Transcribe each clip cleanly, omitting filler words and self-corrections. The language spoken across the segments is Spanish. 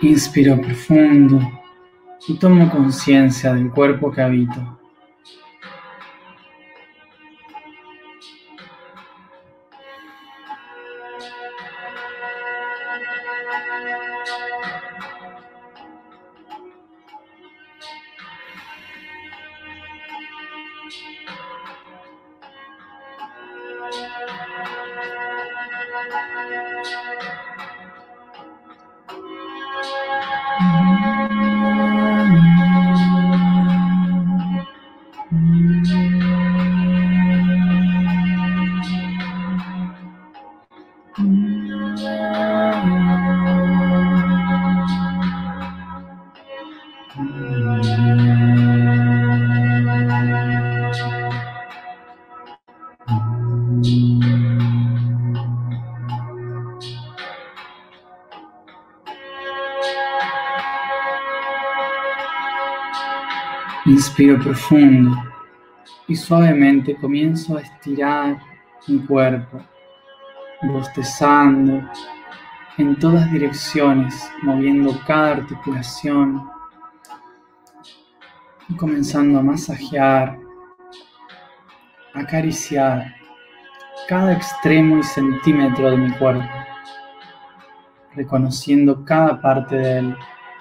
Inspiro profundo y tomo conciencia del cuerpo que habito. Inspiro profundo y suavemente comienzo a estirar mi cuerpo, bostezando en todas direcciones, moviendo cada articulación y comenzando a masajear, acariciar cada extremo y centímetro de mi cuerpo, reconociendo cada parte de él.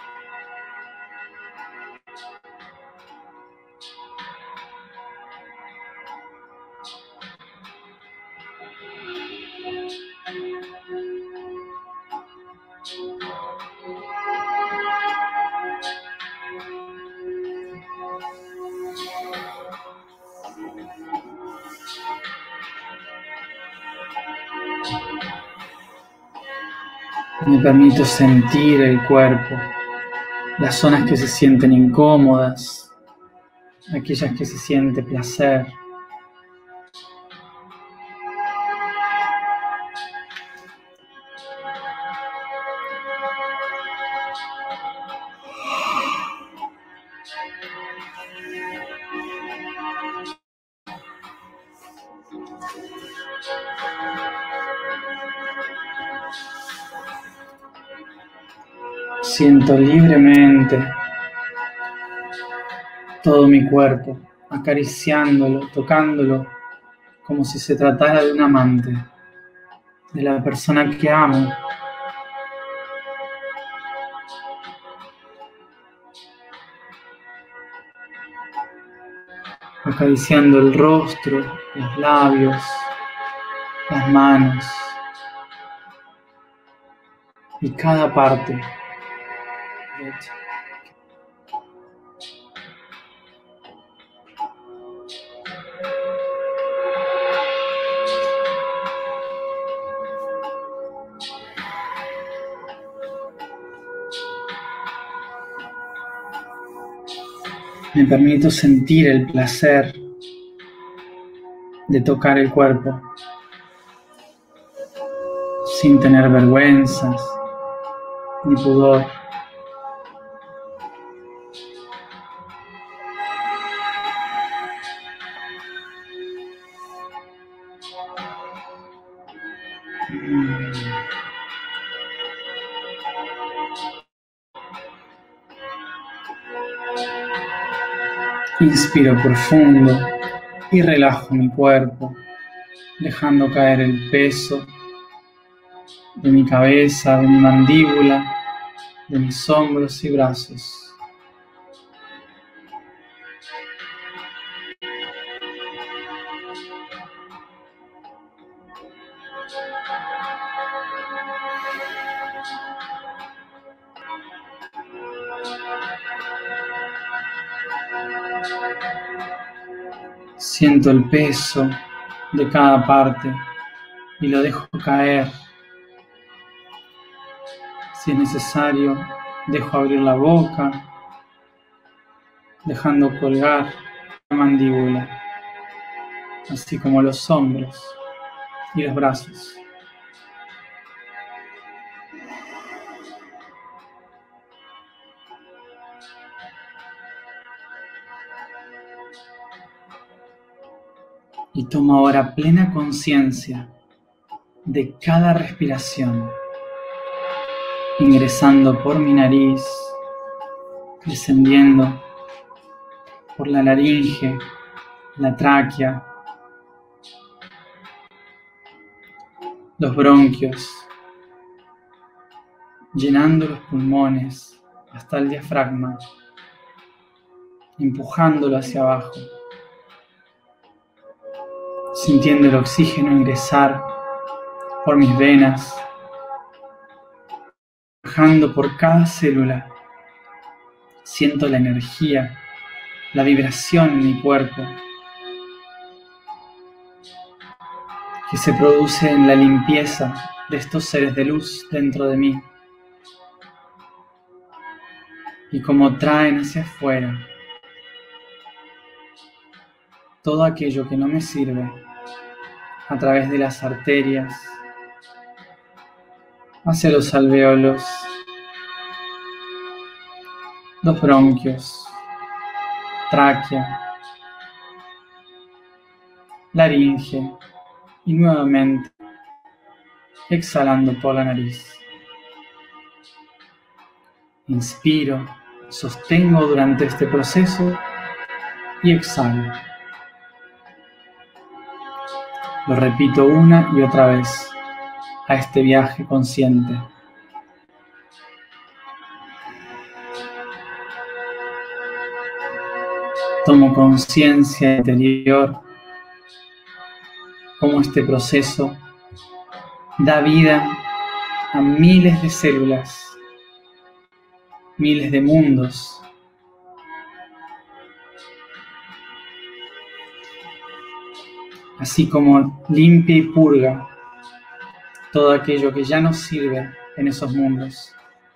Me permito sentir el cuerpo, las zonas que se sienten incómodas, aquellas que se siente placer. Siento libremente todo mi cuerpo, acariciándolo, tocándolo, como si se tratara de un amante, de la persona que amo. Acariciando el rostro, los labios, las manos y cada parte. Me permito sentir el placer de tocar el cuerpo sin tener vergüenzas ni pudor. Inspiro profundo y relajo mi cuerpo, dejando caer el peso de mi cabeza, de mi mandíbula, de mis hombros y brazos. Siento el peso de cada parte y lo dejo caer. Si es necesario, dejo abrir la boca, dejando colgar la mandíbula, así como los hombros y los brazos. Y tomo ahora plena conciencia de cada respiración. ingresando por mi nariz, descendiendo por la laringe, la tráquea, los bronquios, llenando los pulmones hasta el diafragma, empujándolo hacia abajo, sintiendo el oxígeno ingresar por mis venas, bajando por cada célula. Siento la energía, la vibración en mi cuerpo que se produce en la limpieza de estos seres de luz dentro de mí y como traen hacia afuera todo aquello que no me sirve a través de las arterias hacia los alvéolos, los bronquios, tráquea, laringe y nuevamente exhalando por la nariz. Inspiro, sostengo durante este proceso y exhalo. Lo repito una y otra vez a este viaje consciente. Tomo conciencia interior cómo este proceso da vida a miles de células, miles de mundos, así como limpia y purga todo aquello que ya no sirve en esos mundos.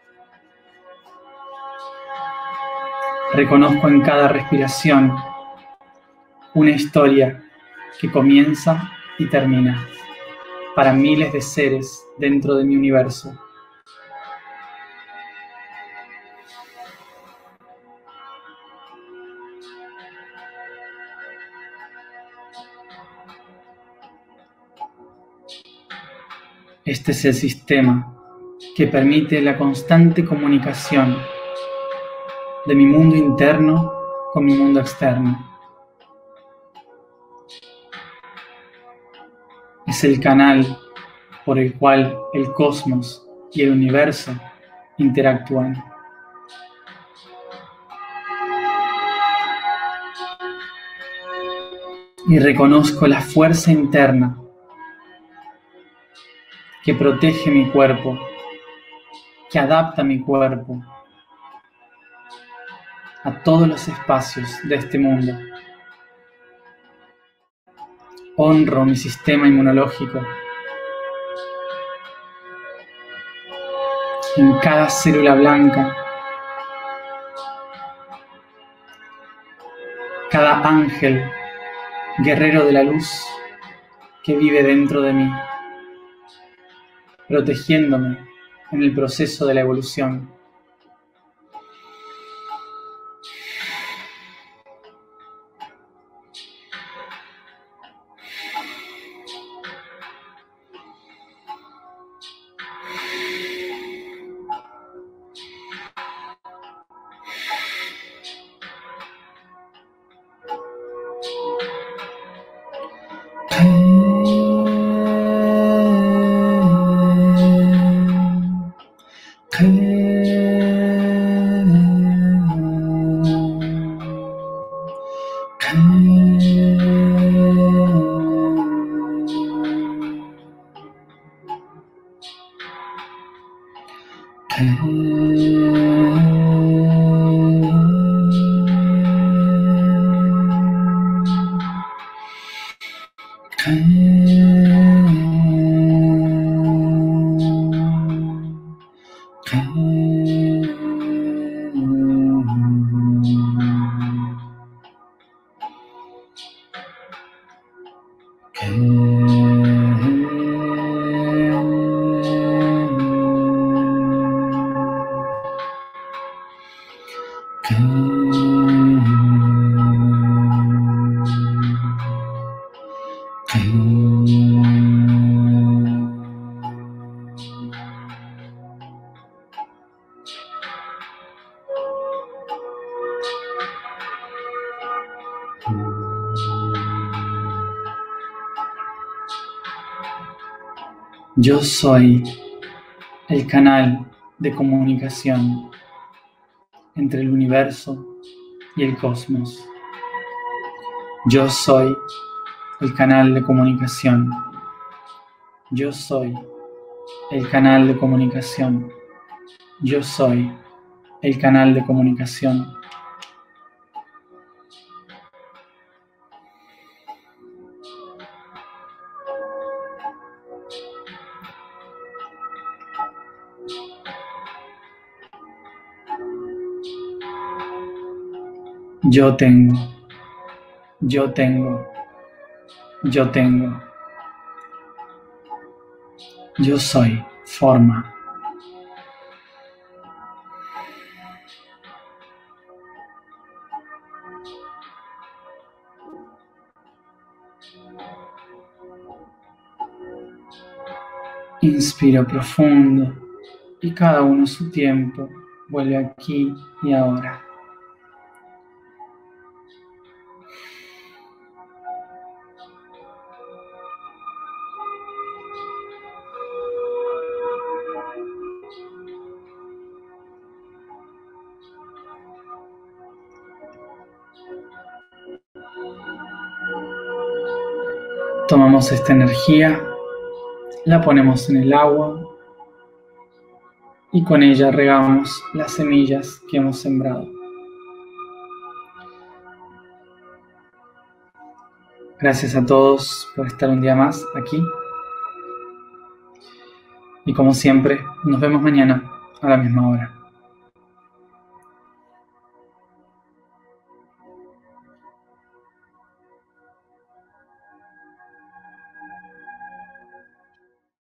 Reconozco en cada respiración una historia que comienza y termina para miles de seres dentro de mi universo. Este es el sistema que permite la constante comunicación de mi mundo interno con mi mundo externo. Es el canal por el cual el cosmos y el universo interactúan. Y reconozco la fuerza interna que protege mi cuerpo, que adapta mi cuerpo a todos los espacios de este mundo. Honro mi sistema inmunológico. En cada célula blanca, cada ángel, guerrero de la luz que vive dentro de mí, protegiéndome en el proceso de la evolución. Yo soy el canal de comunicación entre el universo y el cosmos. Yo soy el canal de comunicación. Yo soy el canal de comunicación. Yo soy el canal de comunicación. Yo tengo, yo tengo, yo tengo. Yo soy forma. Inspiro profundo y cada uno a su tiempo vuelve aquí y ahora. Tomamos esta energía, la ponemos en el agua y con ella regamos las semillas que hemos sembrado. Gracias a todos por estar un día más aquí. Y como siempre, nos vemos mañana a la misma hora.